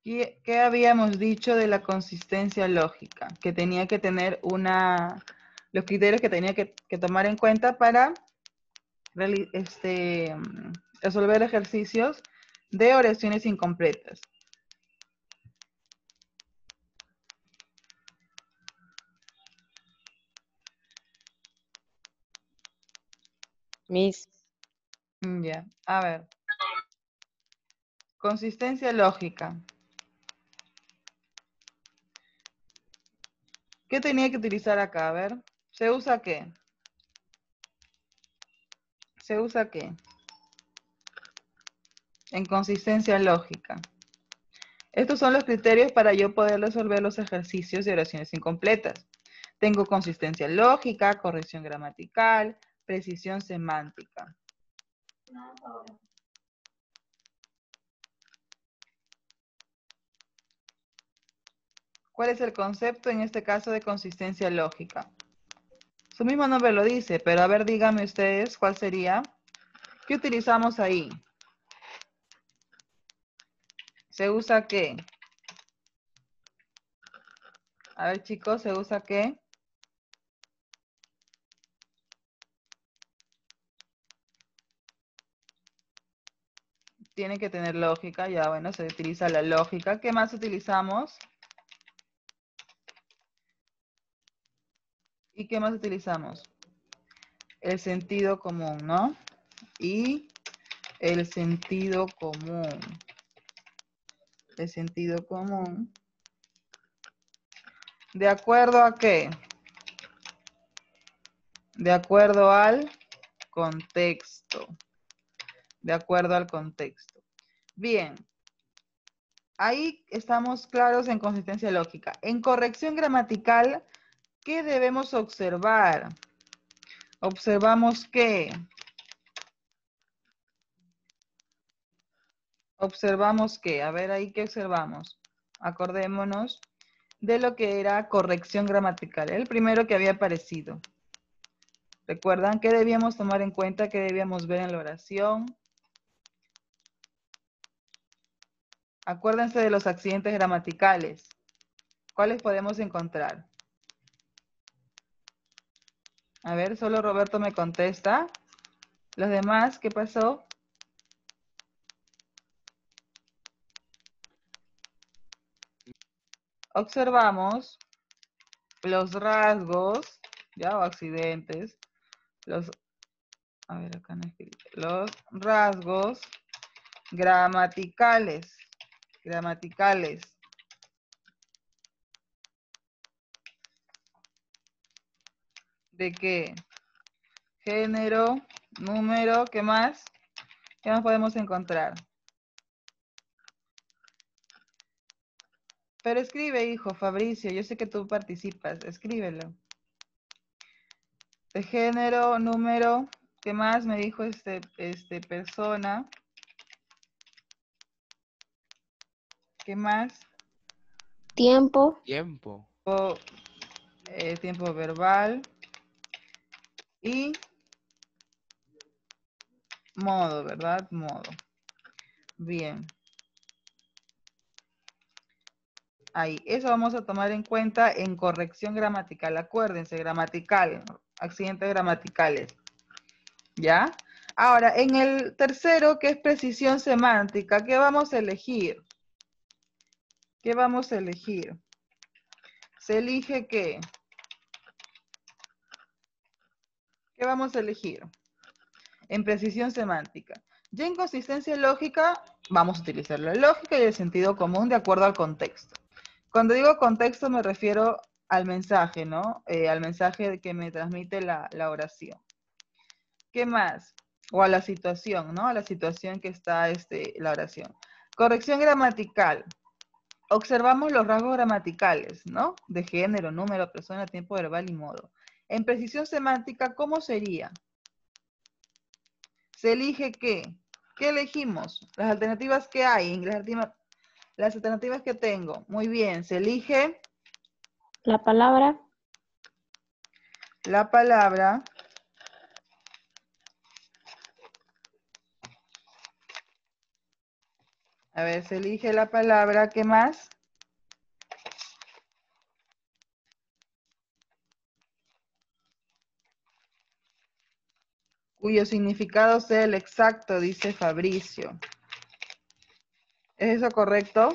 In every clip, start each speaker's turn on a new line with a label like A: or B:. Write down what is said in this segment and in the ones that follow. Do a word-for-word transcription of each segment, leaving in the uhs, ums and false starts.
A: ¿Qué, qué habíamos dicho de la consistencia lógica? Que tenía que tener una, los criterios que tenía que, que tomar en cuenta para reali- este, mm, resolver ejercicios de oraciones incompletas.
B: Miss,
A: Mm, Ya, a ver. Consistencia lógica. ¿Qué tenía que utilizar acá? A ver. ¿Se usa qué? ¿Se usa qué? En consistencia lógica. Estos son los criterios para yo poder resolver los ejercicios de oraciones incompletas. Tengo consistencia lógica, corrección gramatical, precisión semántica. ¿Cuál es el concepto en este caso de consistencia lógica? Su mismo nombre lo dice, pero a ver, díganme ustedes cuál sería. ¿Qué utilizamos ahí? ¿Se usa qué? A ver, chicos, ¿se usa qué? Tiene que tener lógica, ya bueno, se utiliza la lógica. ¿Qué más utilizamos? ¿Y qué más utilizamos? El sentido común, ¿no? Y el sentido común. El sentido común. ¿De acuerdo a qué? De acuerdo al contexto. De acuerdo al contexto. Bien. Ahí estamos claros en consistencia lógica. En corrección gramatical, ¿qué debemos observar? Observamos que... Observamos que, a ver ahí qué observamos. Acordémonos de lo que era corrección gramatical, el primero que había aparecido. ¿Recuerdan qué debíamos tomar en cuenta, qué debíamos ver en la oración? Acuérdense de los accidentes gramaticales. ¿Cuáles podemos encontrar? A ver, solo Roberto me contesta. Los demás, ¿qué pasó? Observamos los rasgos, ya, o accidentes, los, a ver, acá no escribí, los rasgos gramaticales, gramaticales. ¿De qué? Género, número, ¿qué más? ¿Qué más podemos encontrar? Pero escribe, hijo, Fabricio, yo sé que tú participas, escríbelo. De género, número, ¿qué más me dijo este, este persona? ¿Qué más?
C: Tiempo.
D: Tiempo.
A: O, eh, tiempo verbal y modo, ¿verdad? Modo. Bien. Ahí, eso vamos a tomar en cuenta en corrección gramatical. Acuérdense, gramatical, accidentes gramaticales. ¿Ya? Ahora, en el tercero, que es precisión semántica, ¿qué vamos a elegir? ¿Qué vamos a elegir? ¿Se elige qué? ¿Qué vamos a elegir? En precisión semántica. Ya en consistencia lógica, vamos a utilizar la lógica y el sentido común de acuerdo al contexto. Cuando digo contexto me refiero al mensaje, ¿no? Eh, al mensaje que me transmite la, la oración. ¿Qué más? O a la situación, ¿no? A la situación que está este, la oración. Corrección gramatical. Observamos los rasgos gramaticales, ¿no? De género, número, persona, tiempo verbal y modo. En precisión semántica, ¿cómo sería? ¿Se elige qué? ¿Qué elegimos? Las alternativas que hay, las alternativas, las alternativas que tengo. Muy bien, se elige
C: La palabra.
A: la palabra A ver, se elige la palabra, ¿qué más? Cuyo significado sea el exacto, dice Fabricio. ¿Es eso correcto?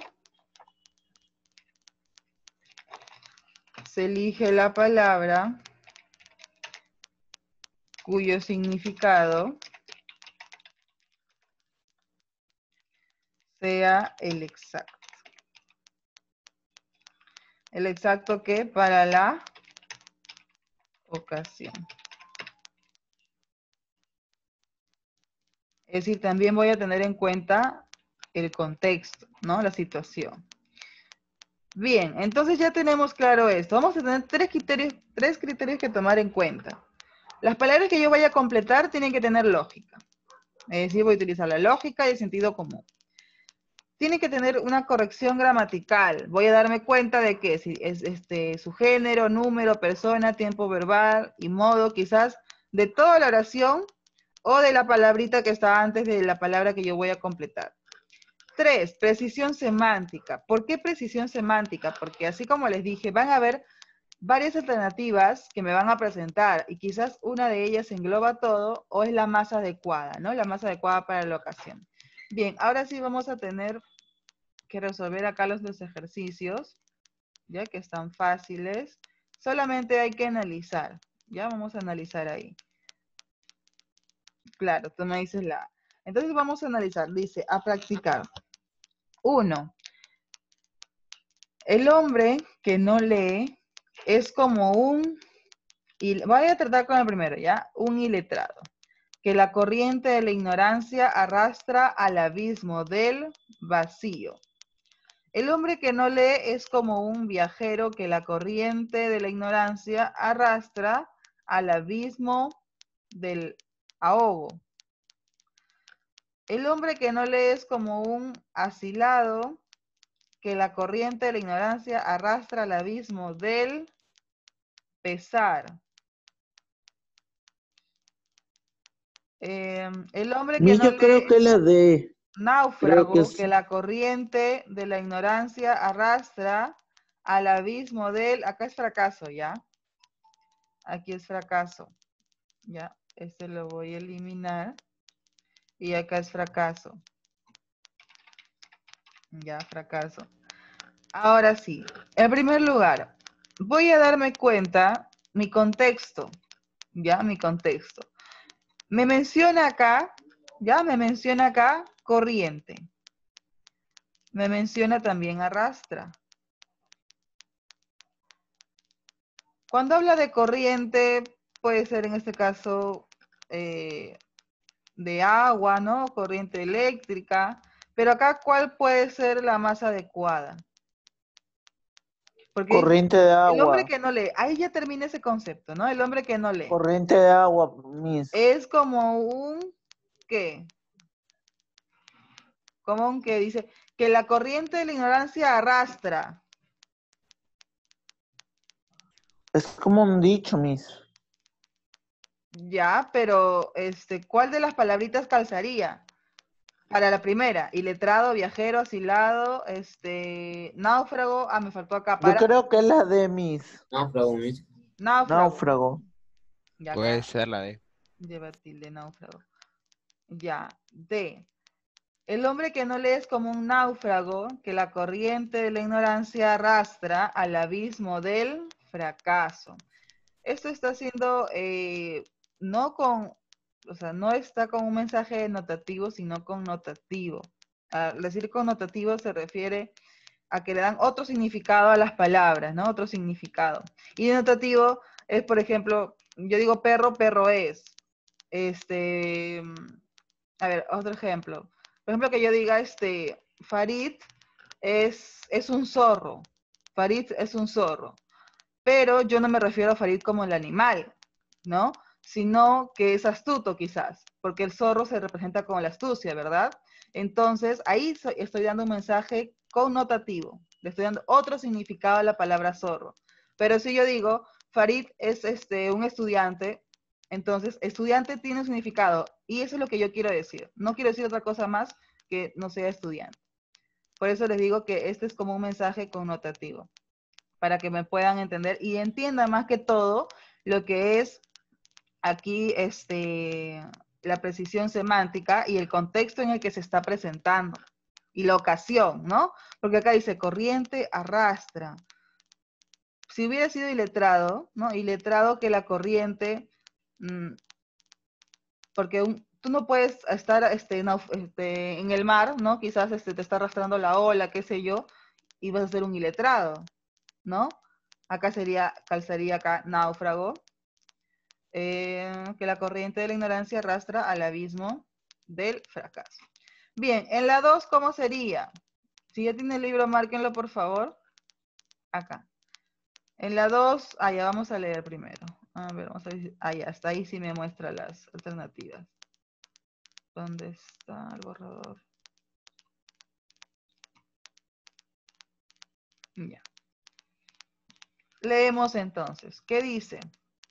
A: Se elige la palabra cuyo significado sea el exacto. ¿El exacto qué? Para la ocasión. Es decir, también voy a tener en cuenta el contexto, ¿no? La situación. Bien, entonces ya tenemos claro esto. Vamos a tener tres criterios, tres criterios que tomar en cuenta. Las palabras que yo vaya a completar tienen que tener lógica. Es decir, voy a utilizar la lógica y el sentido común. Tiene que tener una corrección gramatical. Voy a darme cuenta de que si es este, su género, número, persona, tiempo verbal y modo, quizás de toda la oración o de la palabrita que está antes de la palabra que yo voy a completar. Tres, precisión semántica. ¿Por qué precisión semántica? Porque así como les dije, van a haber varias alternativas que me van a presentar y quizás una de ellas engloba todo o es la más adecuada, ¿no? La más adecuada para la ocasión. Bien, ahora sí vamos a tener que resolver acá los, los ejercicios, ya que están fáciles. Solamente hay que analizar, ya vamos a analizar ahí. Claro, tú me dices la. Entonces vamos a analizar, dice, a practicar. Uno, el hombre que no lee es como un, y voy a tratar con el primero, ¿ya? Un iletrado, que la corriente de la ignorancia arrastra al abismo del vacío. El hombre que no lee es como un viajero que la corriente de la ignorancia arrastra al abismo del ahogo. El hombre que no lee es como un asilado que la corriente de la ignorancia arrastra al abismo del pesar. Eh, el hombre que
B: Miss,
A: no
B: yo creo
A: lee,
B: que la de, creo que
A: náufrago, que
B: es
A: la corriente de la ignorancia arrastra al abismo del, acá es fracaso, ¿ya? Aquí es fracaso, ¿ya? Este lo voy a eliminar. Y acá es fracaso. Ya, fracaso. Ahora sí, en primer lugar, voy a darme cuenta mi contexto, ¿ya? Mi contexto. Me menciona acá, ¿ya? Me menciona acá corriente. Me menciona también arrastra. Cuando habla de corriente, puede ser en este caso eh, de agua, ¿no? Corriente eléctrica. Pero acá, ¿cuál puede ser la más adecuada? Porque dice,
B: corriente de
A: el hombre
B: agua,
A: que no lee, ahí ya termina ese concepto, ¿no? El hombre que no lee.
B: corriente de agua, Miss.
A: Es como un, ¿qué? Como un que dice, que la corriente de la ignorancia arrastra.
B: Es como un dicho, Miss.
A: Ya, pero, este, ¿cuál de las palabritas calzaría? Para la primera, iletrado, viajero, asilado, este, náufrago, ah, me faltó acá,
B: Yo
A: para,
B: creo que es la de Miss.
D: Náufrago, Miss.
A: náufrago.
B: Náufrago.
A: Ya
E: Puede
A: acá,
E: ser la de.
A: lleva tilde, náufrago. Ya, D. El hombre que no lee es como un náufrago que la corriente de la ignorancia arrastra al abismo del fracaso. Esto está haciendo, eh, no con, o sea, no está con un mensaje notativo, sino connotativo. Al decir connotativo se refiere a que le dan otro significado a las palabras, ¿no? Otro significado. Y denotativo es, por ejemplo, yo digo perro, perro es. Este, a ver, otro ejemplo. Por ejemplo, que yo diga, este, Farid es, es un zorro. Farid es un zorro. Pero yo no me refiero a Farid como el animal, ¿no? Sino que es astuto quizás, porque el zorro se representa con la astucia, ¿verdad? Entonces, ahí estoy dando un mensaje connotativo. Le estoy dando otro significado a la palabra zorro. Pero si yo digo, Farid es este, un estudiante, entonces, estudiante tiene un significado. Y eso es lo que yo quiero decir. No quiero decir otra cosa más que no sea estudiante. Por eso les digo que este es como un mensaje connotativo, para que me puedan entender y entiendan más que todo lo que es aquí este, la precisión semántica y el contexto en el que se está presentando y la ocasión, ¿no? Porque acá dice corriente arrastra. Si hubiera sido iletrado, ¿no? Iletrado que la corriente, mmm, porque un, tú no puedes estar este, no, este, en el mar, ¿no? Quizás este, te está arrastrando la ola, qué sé yo, y vas a ser un iletrado, ¿no? Acá sería, calzaría acá náufrago, eh, que la corriente de la ignorancia arrastra al abismo del fracaso. Bien, en la dos, ¿cómo sería? Si ya tiene el libro, márquenlo, por favor. Acá. En la dos, ah, ya vamos a leer primero. A ver, vamos a ver. Ah, ya, hasta ahí sí me muestra las alternativas. ¿Dónde está el borrador? Ya. Leemos entonces. ¿Qué dice?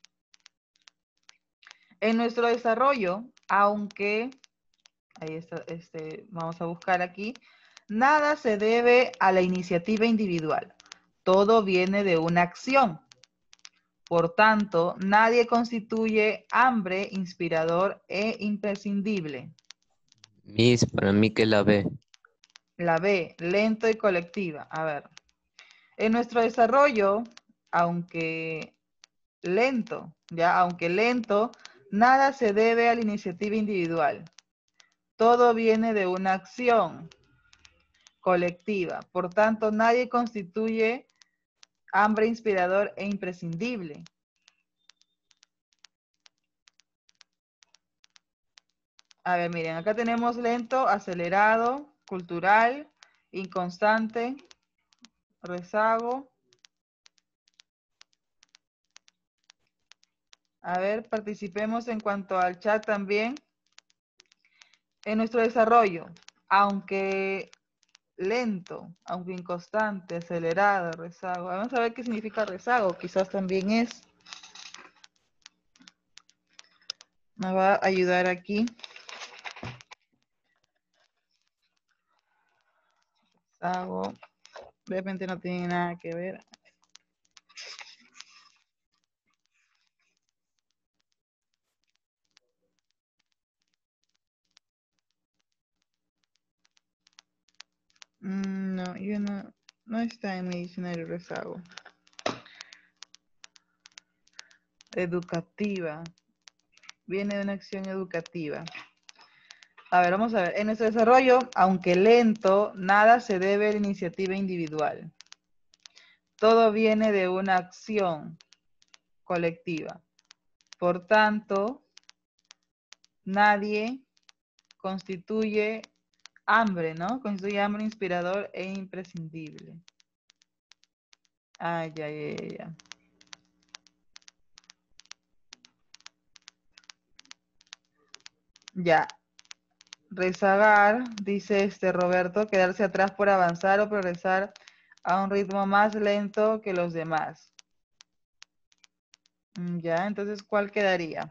A: En nuestro desarrollo, aunque, ahí está, este, vamos a buscar aquí, nada se debe a la iniciativa individual. Todo viene de una acción. Por tanto, nadie constituye hambre, inspirador e imprescindible.
D: Miss, para mí que la B.
A: La B, lento y colectiva. A ver. En nuestro desarrollo, aunque lento, ya, aunque lento, nada se debe a la iniciativa individual. Todo viene de una acción colectiva. Por tanto, nadie constituye hambre, inspirador e imprescindible. A ver, miren, acá tenemos lento, acelerado, cultural, inconstante, rezago. A ver, participemos en cuanto al chat también. En nuestro desarrollo, aunque lento, aunque inconstante, acelerado, rezago. Vamos a ver qué significa rezago, quizás también es. Me va a ayudar aquí. Rezago, de repente no tiene nada que ver. Mm, no, yo no, no está en mi diccionario rezago. Educativa. Viene de una acción educativa. A ver, vamos a ver. En nuestro desarrollo, aunque lento, nada se debe a la iniciativa individual. Todo viene de una acción colectiva. Por tanto, nadie constituye hambre, ¿no? Constituye hambre inspirador e imprescindible. Ay, ya, ya, ya, ya. Ya. Rezagar, dice este Roberto, quedarse atrás por avanzar o progresar a un ritmo más lento que los demás. Ya, entonces, ¿cuál quedaría?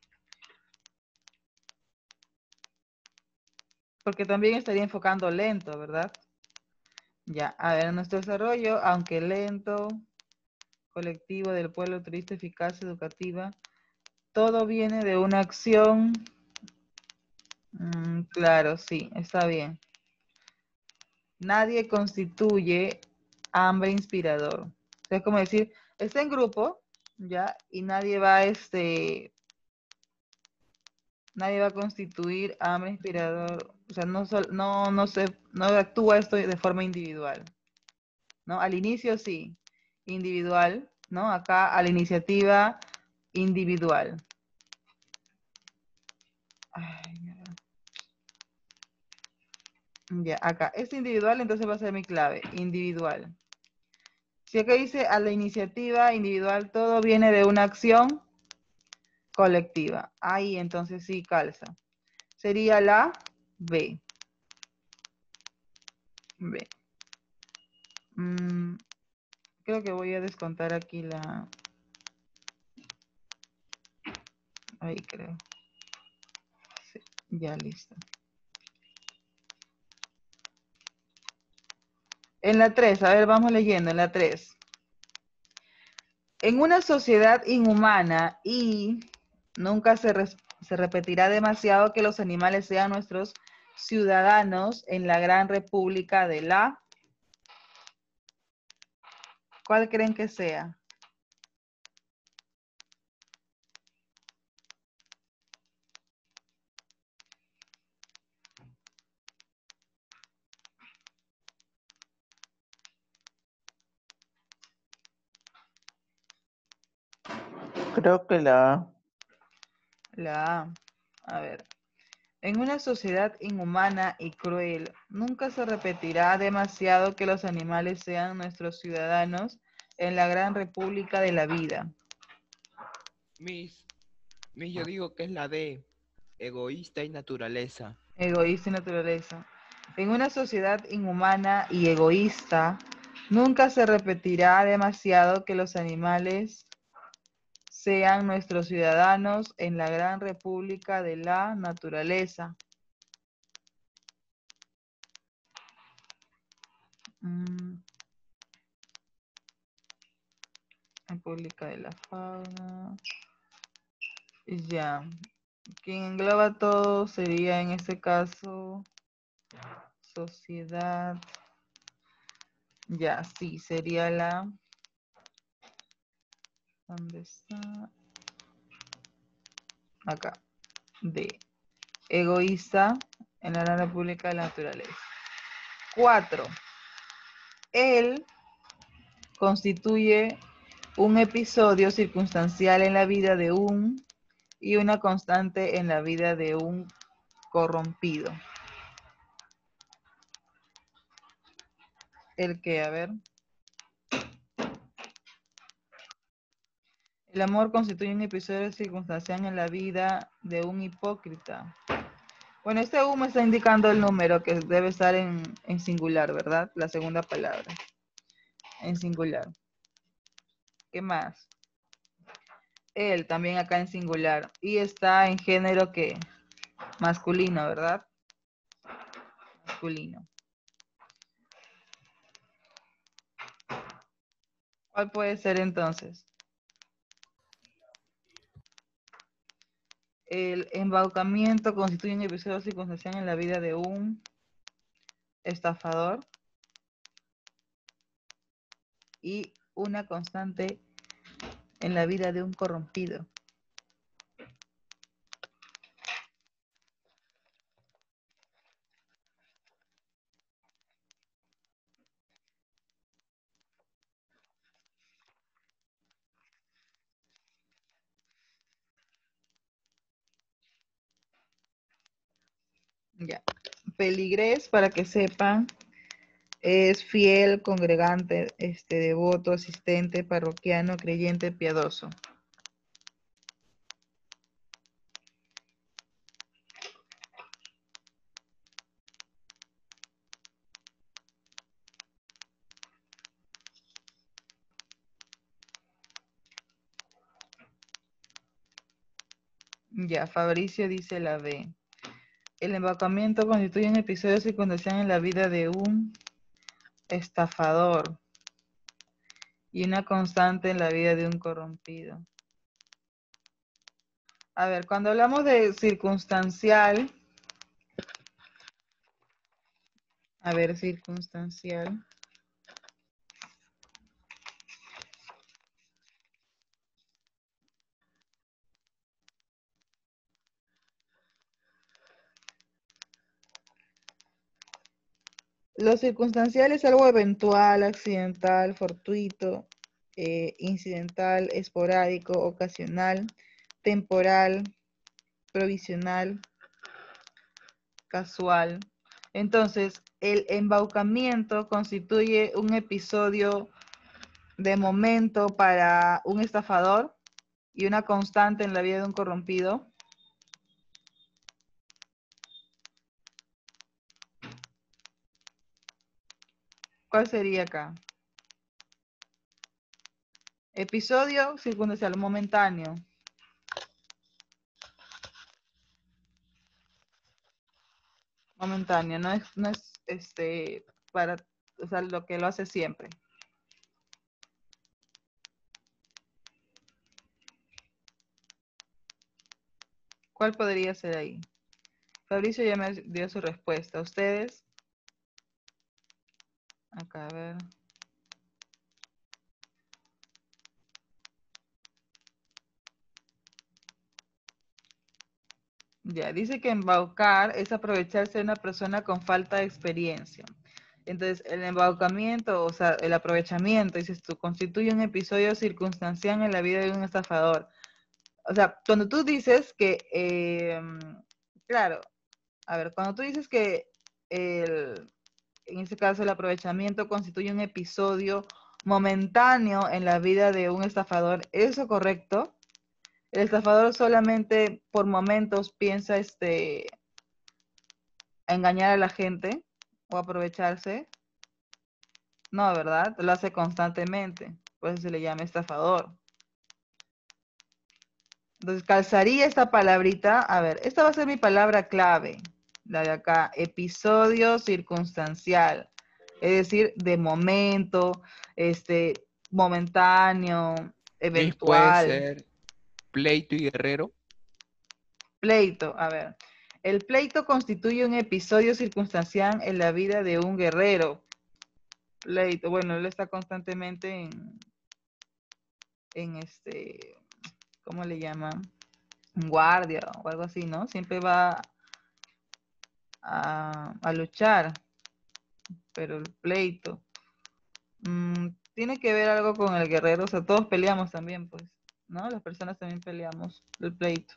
A: Porque también estaría enfocando lento, ¿verdad? Ya, a ver, nuestro desarrollo, aunque lento, colectivo del pueblo turista eficaz, educativa, todo viene de una acción. Mm, claro, sí, está bien. Nadie constituye hambre inspirador. Es como decir, está en grupo, ¿ya? Y nadie va, este, nadie va a constituir hambre inspirador. O sea, no, no, no, se, no actúa esto de forma individual, ¿no? Al inicio sí, individual, ¿no? Acá a la iniciativa individual. Ay, ya, acá. Este individual entonces va a ser mi clave, individual. Si acá dice a la iniciativa individual, todo viene de una acción colectiva. Ahí entonces sí calza. Sería la B. B. Mm, creo que voy a descontar aquí la... Ahí creo. Sí, ya listo. En la tres, a ver, vamos leyendo, en la tres. En una sociedad inhumana y nunca se, res- se repetirá demasiado que los animales sean nuestros ciudadanos en la gran república de la... ¿Cuál creen que sea?
B: Creo que la A.
A: La A. A ver. En una sociedad inhumana y cruel, nunca se repetirá demasiado que los animales sean nuestros ciudadanos en la gran república de la vida.
E: Miss, Miss, yo digo que es la D, egoísta y naturaleza.
A: Egoísta y naturaleza. En una sociedad inhumana y egoísta, nunca se repetirá demasiado que los animales sean nuestros ciudadanos en la gran república de la naturaleza. Mm. República de la fauna. Ya. Quien engloba todo sería en este caso sociedad. Ya, sí, sería la... ¿Dónde está? Acá. De egoísta en la Gran República de la Naturaleza. Cuatro. Él constituye un episodio circunstancial en la vida de un y una constante en la vida de un corrompido. ¿El qué? A ver. El amor constituye un episodio circunstancial en la vida de un hipócrita. Bueno, este U me está indicando el número que debe estar en, en singular, ¿verdad? La segunda palabra. En singular. ¿Qué más? Él también acá en singular. Y está en género que masculino, ¿verdad? Masculino. ¿Cuál puede ser entonces? El embaucamiento constituye un episodio circunstancial en la vida de un estafador y una constante en la vida de un corrompido. Ya. Feligrés, para que sepan, es fiel, congregante, este, devoto, asistente, parroquiano, creyente, piadoso. Ya, Fabricio dice la B. El embaucamiento constituye un episodio circunstancial en la vida de un estafador y una constante en la vida de un corrompido. A ver, cuando hablamos de circunstancial, a ver, circunstancial. Lo circunstancial es algo eventual, accidental, fortuito, eh, incidental, esporádico, ocasional, temporal, provisional, casual. Entonces, el embaucamiento constituye un episodio de momento para un estafador y una constante en la vida de un corrompido. ¿Cuál sería acá? Episodio circunstancial, momentáneo. Momentáneo, no es, no es este, para o sea, lo que lo hace siempre. ¿Cuál podría ser ahí? Fabricio ya me dio su respuesta. ¿Ustedes? Acá, a ver. Ya, dice que embaucar es aprovecharse de una persona con falta de experiencia. Entonces, el embaucamiento, o sea, el aprovechamiento, dices tú, constituye un episodio circunstancial en la vida de un estafador. O sea, cuando tú dices que, eh, claro, a ver, cuando tú dices que el, en este caso el aprovechamiento constituye un episodio momentáneo en la vida de un estafador, ¿es eso correcto? El estafador solamente por momentos piensa este, engañar a la gente o aprovecharse. No, ¿verdad? Lo hace constantemente. Por eso se le llama estafador. Entonces, calzaría esta palabrita. A ver, esta va a ser mi palabra clave. La de acá, episodio circunstancial. Es decir, de momento, este, momentáneo,
E: Miss, puede
A: eventual.
E: ser pleito y guerrero.
A: Pleito, a ver. El pleito constituye un episodio circunstancial en la vida de un guerrero. Pleito, bueno, él está constantemente en, en este, ¿cómo le llaman? En guardia o algo así, ¿no? Siempre va a, a luchar, pero el pleito. Mm, tiene que ver algo con el guerrero, o sea, todos peleamos también, pues, ¿no? Las personas también peleamos el pleito.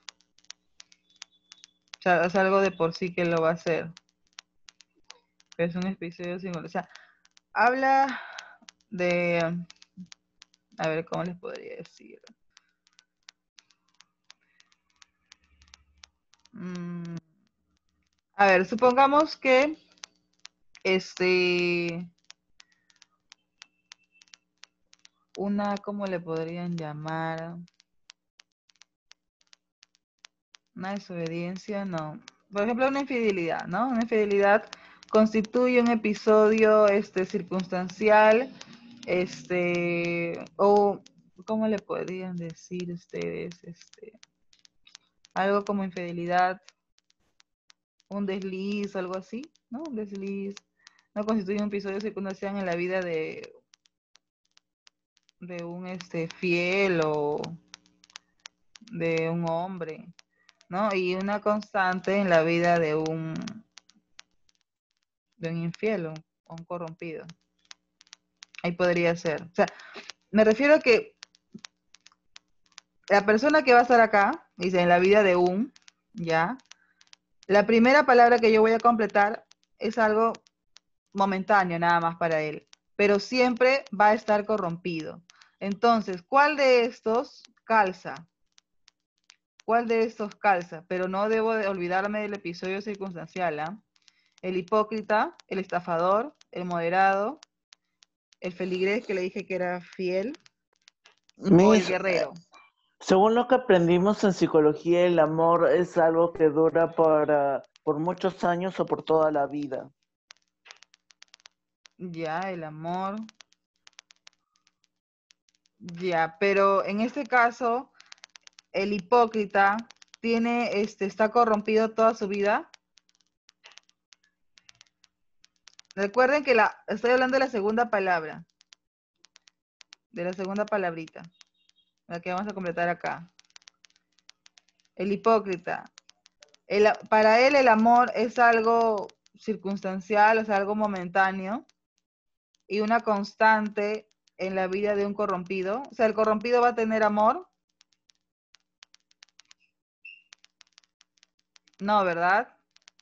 A: O sea, es algo de por sí que lo va a hacer. Pero es un episodio singular. O sea, habla de, a ver, ¿cómo les podría decir? Mm, a ver, supongamos que este, una, ¿cómo le podrían llamar? Una desobediencia, no. Por ejemplo, una infidelidad, ¿no? Una infidelidad constituye un episodio este, circunstancial, este, o, ¿cómo le podrían decir ustedes? Este, algo como infidelidad, un desliz, algo así, ¿no? Un desliz. No constituye un episodio circunstancial en la vida de, de un este, fiel o de un hombre, ¿no? Y una constante en la vida de un, de un infiel o un corrompido. Ahí podría ser. O sea, me refiero a que la persona que va a estar acá, dice, en la vida de un, ¿ya? La primera palabra que yo voy a completar es algo momentáneo nada más para él, pero siempre va a estar corrompido. Entonces, ¿cuál de estos calza? ¿Cuál de estos calza? Pero no debo de olvidarme del episodio circunstancial, ¿ah? El hipócrita, el estafador, el moderado, el feligrés que le dije que era fiel, o el
B: Miss, eh,
A: guerrero.
B: según lo que aprendimos en psicología, el amor es algo que dura para, por muchos años o por toda la vida.
A: Ya, el amor. Ya, pero en este caso, el hipócrita tiene, este, está corrompido toda su vida. Recuerden que la, estoy hablando de la segunda palabra, de la segunda palabrita, la que vamos a completar acá. El hipócrita. El, para él el amor es algo circunstancial, o sea, algo momentáneo y una constante en la vida de un corrompido. O sea, el corrompido va a tener amor. No, ¿verdad?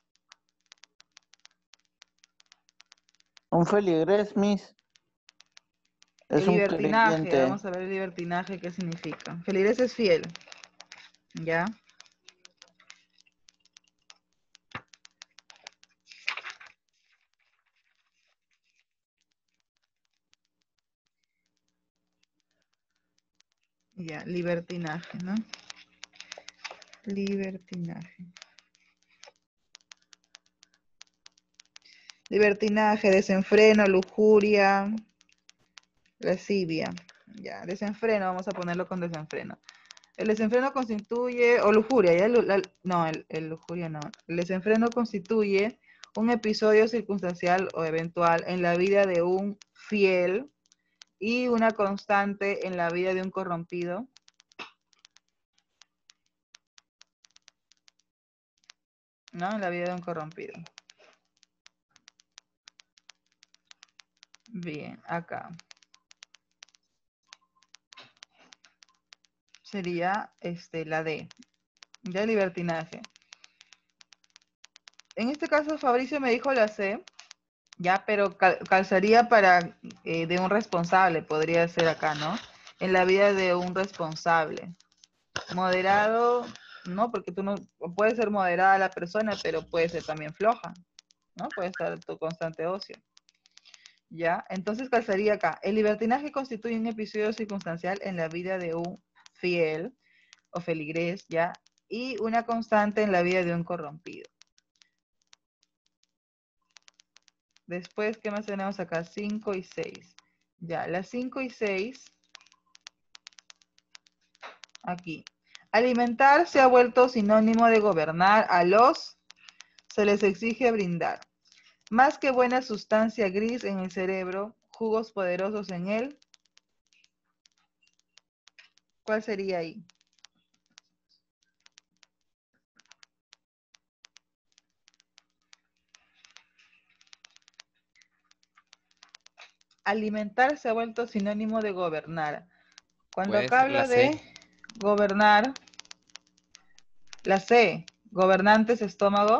B: Un feligrés, Miss,
A: El
B: es un
A: libertinaje,
B: creyente.
A: vamos a ver el libertinaje, ¿qué significa? Feligrés es fiel, ¿ya? Ya, libertinaje, ¿no? Libertinaje. Libertinaje, desenfreno, lujuria, lascivia. Ya, desenfreno, vamos a ponerlo con desenfreno. El desenfreno constituye, o lujuria, ya, la, no, el, el lujuria no. El desenfreno constituye un episodio circunstancial o eventual en la vida de un fiel y una constante en la vida de un corrompido. ¿No? En la vida de un corrompido. Bien, acá. Sería este, la D. Ya, libertinaje. En este caso Fabricio me dijo la C. Ya, pero cal calzaría para eh, de un responsable, podría ser acá, ¿no? En la vida de un responsable. Moderado, no, porque tú no, puede ser moderada la persona, pero puede ser también floja, ¿no? Puede estar tu constante ocio. Ya, entonces calzaría acá. El libertinaje constituye un episodio circunstancial en la vida de un fiel o feligrés, ya, y una constante en la vida de un corrompido. Después, ¿qué más tenemos acá? cinco y seis. Ya, las cinco y seis. Aquí. Alimentar se ha vuelto sinónimo de gobernar. A los se les exige brindar. Más que buena sustancia gris en el cerebro, jugos poderosos en él. ¿Cuál sería ahí? Alimentar se ha vuelto sinónimo de gobernar. Cuando
E: Puede
A: acá
E: ser la
A: habla
E: C.
A: de gobernar, la C, gobernantes estómago.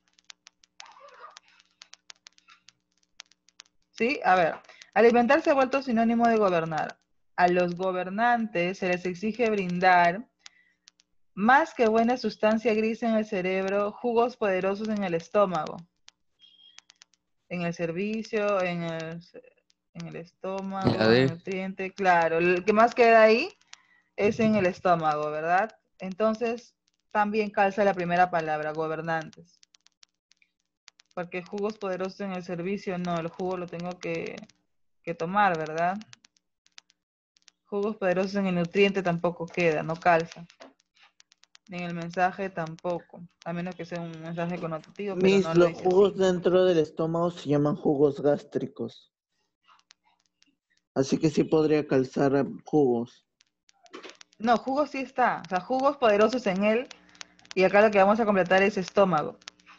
A: ¿Sí? A ver, alimentar se ha vuelto sinónimo de gobernar. A los gobernantes se les exige brindar más que buena sustancia gris en el cerebro, jugos poderosos en el estómago. En el servicio, en el, en el estómago,
D: La
A: en el
D: D.
A: nutriente, claro. El que más queda ahí es en el estómago, ¿verdad? Entonces, también calza la primera palabra, gobernantes. Porque jugos poderosos en el servicio, no, el jugo lo tengo que, que tomar, ¿verdad? Jugos poderosos en el nutriente tampoco queda, no calza. En el mensaje tampoco, a menos que sea un mensaje connotativo, pero no
B: Mis,
A: lo
B: los
A: dice
B: jugos
A: así.
B: dentro del estómago se llaman jugos gástricos. Así que sí podría calzar eh, jugos.
A: No, jugos sí está, o sea, jugos poderosos en él, y acá lo que vamos a completar es estómago.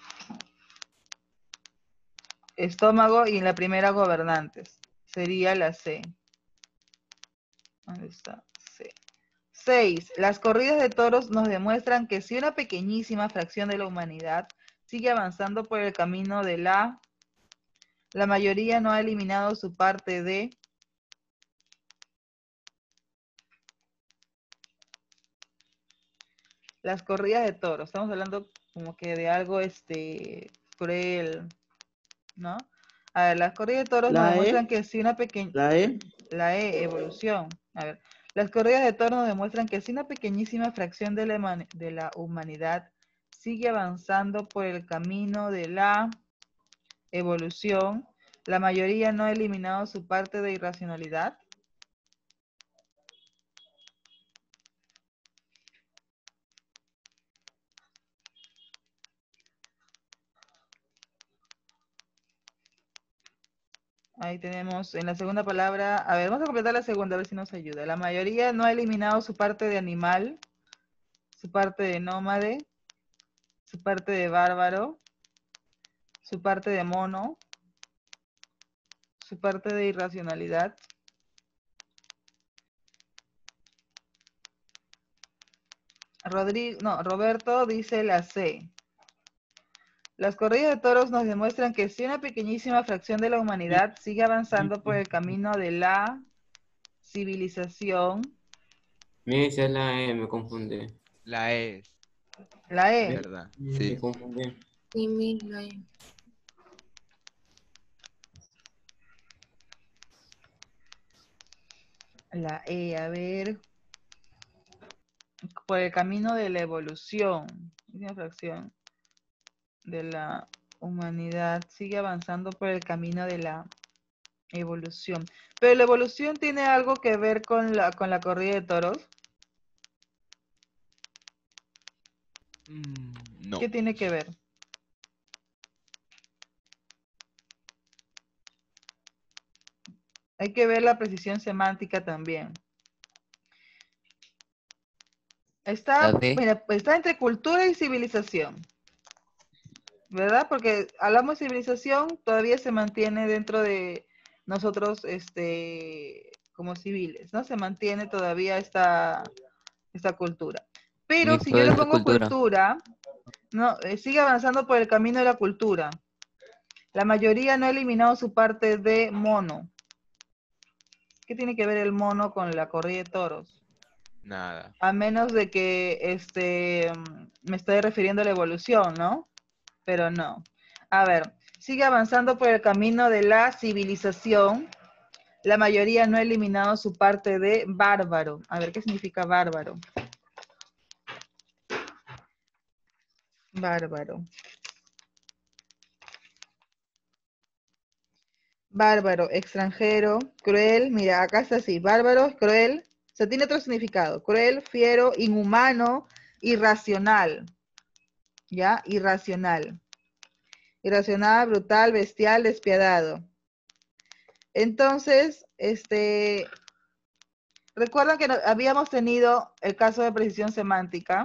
A: Estómago y en la primera gobernantes, sería la C. ¿Dónde está? C. seis. Las corridas de toros nos demuestran que si una pequeñísima fracción de la humanidad sigue avanzando por el camino de la... La mayoría no ha eliminado su parte de... Las corridas de toros. Estamos hablando como que de algo este cruel, ¿no? A ver, las corridas de toros nos
B: La
A: demuestran
B: E,
A: que si una pequeña...
B: la E,
A: La E, evolución. A ver, las corridas de toros nos demuestran que si una pequeñísima fracción de la, de la humanidad sigue avanzando por el camino de la evolución, la mayoría no ha eliminado su parte de irracionalidad. Ahí tenemos en la segunda palabra, a ver, vamos a completar la segunda, a ver si nos ayuda. La mayoría no ha eliminado su parte de animal, su parte de nómade, su parte de bárbaro, su parte de mono, su parte de irracionalidad. Rodrigo, no, Roberto dice la C. Las corridas de toros nos demuestran que si una pequeñísima fracción de la humanidad sigue avanzando por el camino de la civilización.
F: Me dice la E, me confundí.
E: La E,
A: La
E: es
A: E.
E: verdad.
F: Me
E: Sí.
F: confundí.
C: Sí, mi, la E.
A: La E, a ver. Por el camino de la evolución. Es una fracción de la humanidad sigue avanzando por el camino de la evolución. Pero la evolución tiene algo que ver con la, con la corrida de toros.
E: Mm, no.
A: ¿Qué tiene que ver? Hay que ver la precisión semántica también. Está,
D: La B.
A: mira, está entre cultura y civilización, ¿verdad? Porque hablamos de civilización, todavía se mantiene dentro de nosotros, este, como civiles, ¿no? Se mantiene todavía esta, esta cultura. Pero
D: Mi
A: si yo le
D: puede ser
A: pongo
D: cultura.
A: cultura, no, eh, sigue avanzando por el camino de la cultura. La mayoría no ha eliminado su parte de mono. ¿Qué tiene que ver el mono con la corrida de toros?
E: Nada.
A: A menos de que este, me estoy refiriendo a la evolución, ¿no? Pero no. A ver, sigue avanzando por el camino de la civilización. La mayoría no ha eliminado su parte de bárbaro. A ver, ¿qué significa bárbaro? Bárbaro. Bárbaro, extranjero, cruel. Mira, acá está así. Bárbaro, cruel. O sea, tiene otro significado. Cruel, fiero, inhumano, irracional. ¿Ya? Irracional. Irracional, brutal, bestial, despiadado. Entonces, este, recuerdan que no- habíamos tenido el caso de precisión semántica.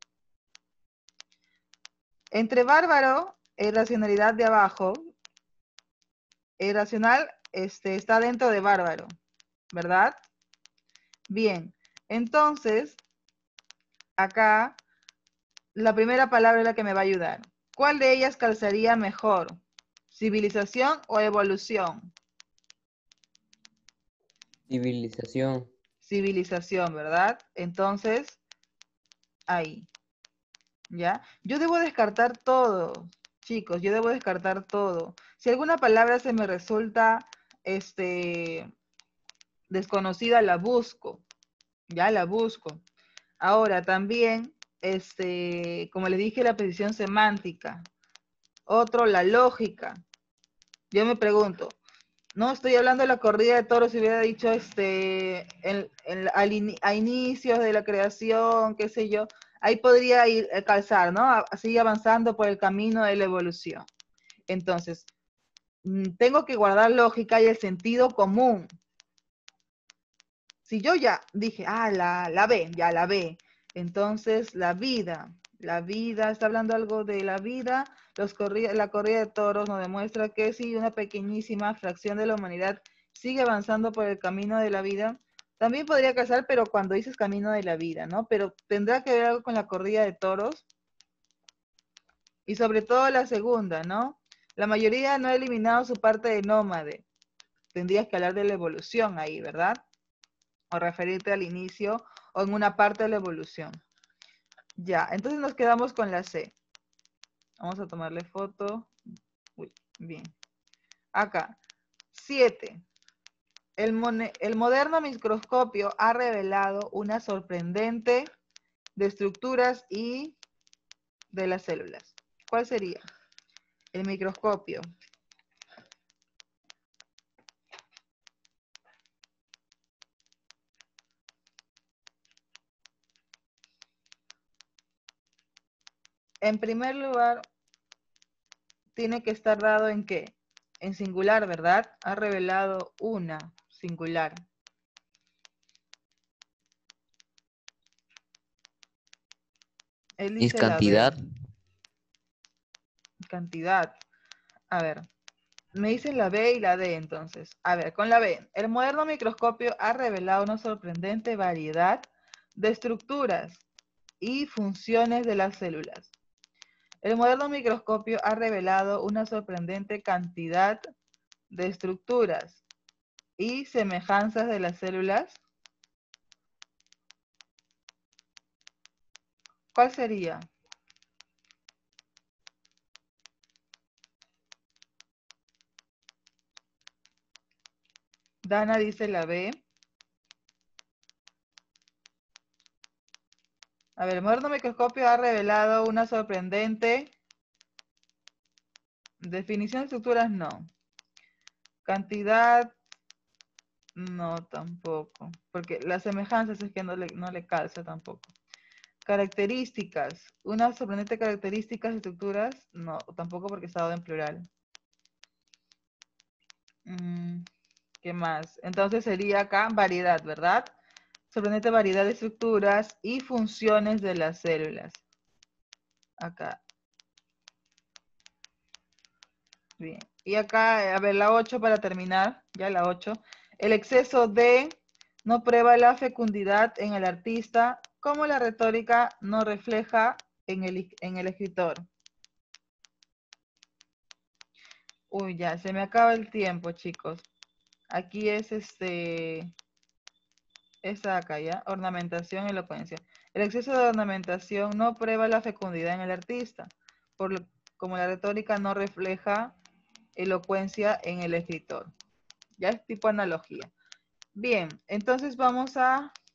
A: Entre bárbaro e irracionalidad de abajo, irracional este, está dentro de bárbaro, ¿verdad? Bien, entonces, acá, la primera palabra es la que me va a ayudar. ¿Cuál de ellas calzaría mejor? ¿Civilización o evolución?
D: Civilización.
A: Civilización, ¿verdad? Entonces, ahí, ¿ya? Yo debo descartar todo, chicos, yo debo descartar todo. Si alguna palabra se me resulta, este, desconocida, la busco, ya la busco. Ahora, también, este, como les dije, la precisión semántica. Otro, la lógica. Yo me pregunto, no estoy hablando de la corrida de toros, si hubiera dicho este, en, en, al in, a inicios de la creación, qué sé yo, ahí podría ir a calzar, ¿no? Así avanzando por el camino de la evolución. Entonces, tengo que guardar lógica y el sentido común. Si yo ya dije, ah, la, la B, ya la B, entonces la vida, la vida, está hablando algo de la vida, los corri la corrida de toros nos demuestra que si una pequeñísima fracción de la humanidad sigue avanzando por el camino de la vida, también podría casar, pero cuando dices camino de la vida, ¿no? Pero tendrá que ver algo con la corrida de toros y sobre todo la segunda, ¿no? La mayoría no ha eliminado su parte de nómade. Tendrías que hablar de la evolución ahí, ¿verdad? O referirte al inicio o en una parte de la evolución. Ya, entonces nos quedamos con la C. Vamos a tomarle foto. Uy, bien. Acá. siete. El, el moderno microscopio ha revelado una sorprendente de estructuras y de las células. ¿Cuál sería? El microscopio. En primer lugar, tiene que estar dado en qué? En singular, ¿verdad? Ha revelado una singular. Él
D: ¿Es
A: dice la B.
D: cantidad?
A: Cantidad. A ver, me dicen la B y la D entonces. A ver, con la B. El moderno microscopio ha revelado una sorprendente variedad de estructuras y funciones de las células. El moderno microscopio ha revelado una sorprendente cantidad de estructuras y semejanzas de las células. ¿Cuál sería? Dana dice la B. A ver, el moderno microscopio ha revelado una sorprendente Definición de estructuras, no. Cantidad, no, tampoco. Porque las semejanzas es que no le, no le calza tampoco. Características. Una sorprendente características de estructuras, no, tampoco porque está dado en plural. Mm, ¿qué más? Entonces sería acá variedad, ¿verdad? Sorprendente variedad de estructuras y funciones de las células. Acá. Bien. Y acá, a ver, la ocho para terminar, ya la ocho. El exceso de no prueba la fecundidad en el artista, como la retórica no refleja en el, en el escritor. Uy, ya, se me acaba el tiempo, chicos. Aquí es este... Esa acá, ¿ya? Ornamentación, elocuencia. El exceso de ornamentación no prueba la fecundidad en el artista, por lo, como la retórica no refleja elocuencia en el escritor. Ya es tipo analogía. Bien, entonces vamos a